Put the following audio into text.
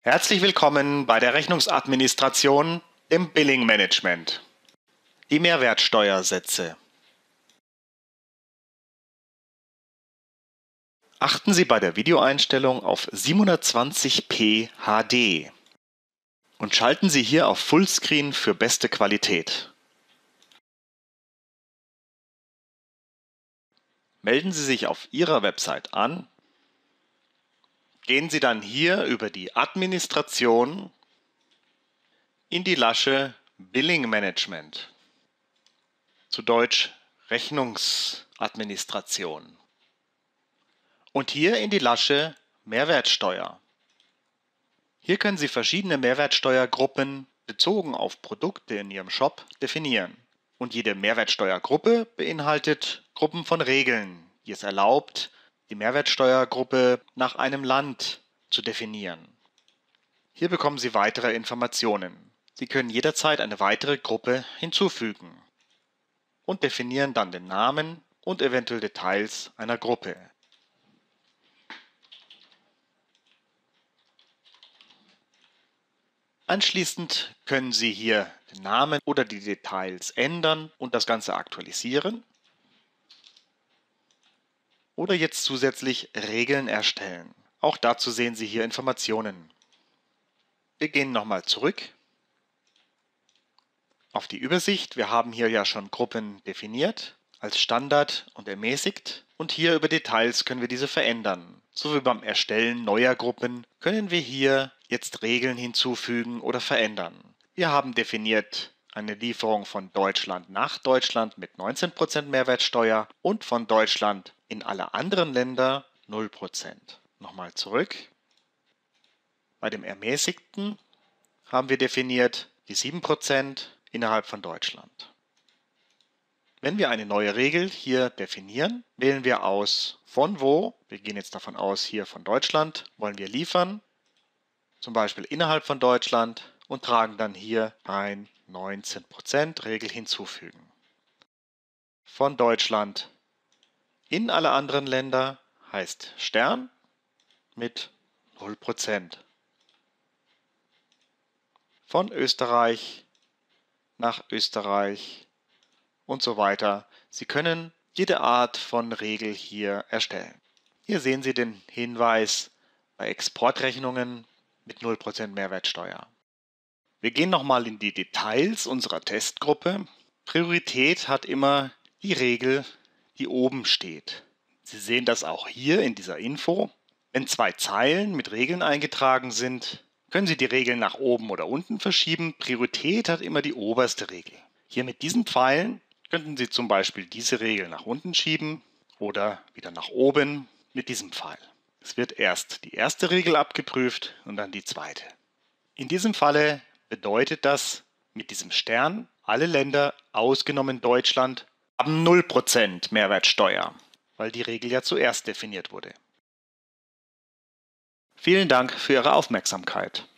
Herzlich willkommen bei der Rechnungsadministration im Billing Management. Die Mehrwertsteuersätze. Achten Sie bei der Videoeinstellung auf 720p HD und schalten Sie hier auf Fullscreen für beste Qualität. Melden Sie sich auf Ihrer Website an. Gehen Sie dann hier über die Administration in die Lasche Billing Management, zu Deutsch Rechnungsadministration. Und hier in die Lasche Mehrwertsteuer. Hier können Sie verschiedene Mehrwertsteuergruppen bezogen auf Produkte in Ihrem Shop definieren. Und jede Mehrwertsteuergruppe beinhaltet Gruppen von Regeln, die es erlaubt, die Mehrwertsteuergruppe nach einem Land zu definieren. Hier bekommen Sie weitere Informationen. Sie können jederzeit eine weitere Gruppe hinzufügen und definieren dann den Namen und eventuell Details einer Gruppe. Anschließend können Sie hier den Namen oder die Details ändern und das Ganze aktualisieren. Oder jetzt zusätzlich Regeln erstellen. Auch dazu sehen Sie hier Informationen. Wir gehen nochmal zurück auf die Übersicht. Wir haben hier ja schon Gruppen definiert als Standard und ermäßigt. Und hier über Details können wir diese verändern. So wie beim Erstellen neuer Gruppen können wir hier jetzt Regeln hinzufügen oder verändern. Wir haben definiert eine Lieferung von Deutschland nach Deutschland mit 19% Mehrwertsteuer und von Deutschland in alle anderen Länder 0%. Nochmal zurück. Bei dem Ermäßigten haben wir definiert die 7% innerhalb von Deutschland. Wenn wir eine neue Regel hier definieren, wählen wir aus von wo, wir gehen jetzt davon aus, hier von Deutschland, wollen wir liefern, zum Beispiel innerhalb von Deutschland und tragen dann hier ein 19% Regel hinzufügen. Von Deutschland in alle anderen Länder heißt Stern mit 0%. Von Österreich nach Österreich und so weiter. Sie können jede Art von Regel hier erstellen. Hier sehen Sie den Hinweis bei Exportrechnungen mit 0% Mehrwertsteuer. Wir gehen nochmal in die Details unserer Testgruppe. Priorität hat immer die Regel, die oben steht. Sie sehen das auch hier in dieser Info. Wenn zwei Zeilen mit Regeln eingetragen sind, können Sie die Regeln nach oben oder unten verschieben. Priorität hat immer die oberste Regel. Hier mit diesen Pfeilen könnten Sie zum Beispiel diese Regel nach unten schieben oder wieder nach oben mit diesem Pfeil. Es wird erst die erste Regel abgeprüft und dann die zweite. In diesem Falle bedeutet das mit diesem Stern, alle Länder ausgenommen Deutschland haben 0% Mehrwertsteuer, weil die Regel ja zuerst definiert wurde. Vielen Dank für Ihre Aufmerksamkeit.